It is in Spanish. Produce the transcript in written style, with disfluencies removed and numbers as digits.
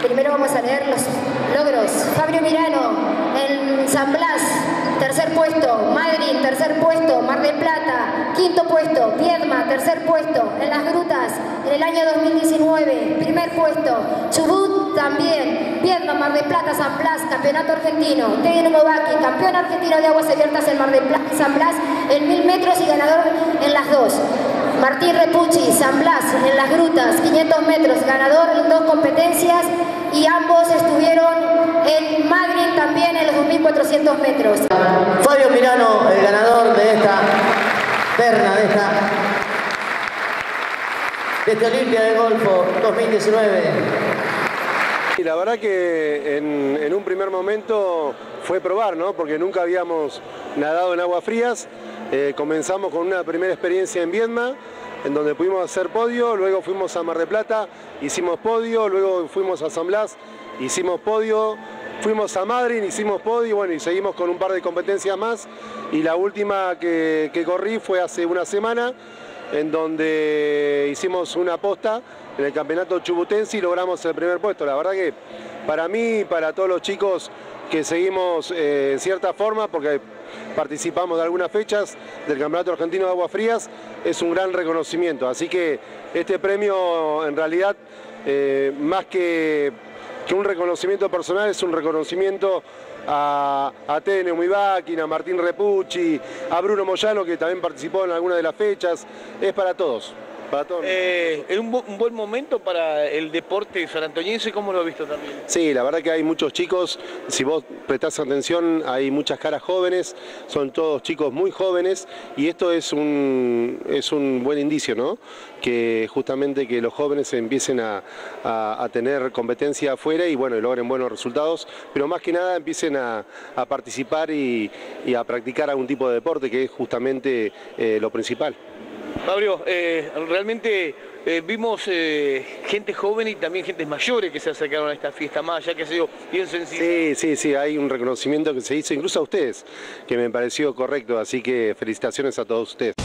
Primero vamos a leer los logros. Fabio Mirano en San Blas, tercer puesto. Madryn, tercer puesto. Mar del Plata, quinto puesto. Viedma, tercer puesto. En las grutas, en el año 2019, primer puesto. Chubut también. Viedma, Mar del Plata, San Blas, campeonato argentino. Tejeno Movaki, campeón argentino de aguas abiertas en Mar del Plata y San Blas en 1000 metros y ganador en las dos. Martín Repucci, San Blas, en las grutas, 500 metros, ganador en 2 competencias, y ambos estuvieron en Madryn también en los 2400 metros. Fabio Mirano, el ganador de esta terna, de este Olimpia del Golfo 2019. Y la verdad que en un primer momento fue probar, ¿no? Porque nunca habíamos nadado en aguas frías. Comenzamos con una primera experiencia en Viedma, en donde pudimos hacer podio, luego fuimos a Mar del Plata, hicimos podio, luego fuimos a San Blas, hicimos podio, fuimos a Madryn, hicimos podio, bueno, y seguimos con un par de competencias más, y la última que corrí fue hace una semana, en donde hicimos una posta en el campeonato chubutense y logramos el primer puesto. La verdad que para mí y para todos los chicos que seguimos en cierta forma, porque participamos de algunas fechas del Campeonato Argentino de Aguas Frías, es un gran reconocimiento. Así que este premio en realidad, más que un reconocimiento personal, es un reconocimiento a Tejeno Movaki, a Martín Repucci, a Bruno Moyano, que también participó en alguna de las fechas. Es para todos. Es un buen momento para el deporte sanantoñense, ¿cómo lo has visto también? Sí, la verdad que hay muchos chicos, si vos prestás atención, hay muchas caras jóvenes, son todos chicos muy jóvenes, y esto es un buen indicio, ¿no? Que justamente que los jóvenes empiecen a tener competencia afuera y bueno, y logren buenos resultados, pero más que nada empiecen a participar y a practicar algún tipo de deporte, que es justamente lo principal. Fabio, realmente vimos gente joven y también gente mayores que se acercaron a esta fiesta, más allá que ha sido bien sencillo. Sí, hay un reconocimiento que se hizo incluso a ustedes, que me pareció correcto, así que felicitaciones a todos ustedes.